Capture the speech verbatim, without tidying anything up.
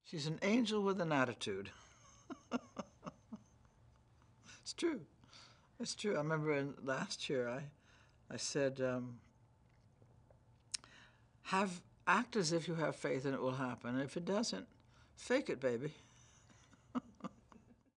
She's an angel with an attitude. It's true. It's true. I remember in, last year I, I said, um, have act as if you have faith and it will happen. If it doesn't, fake it, baby.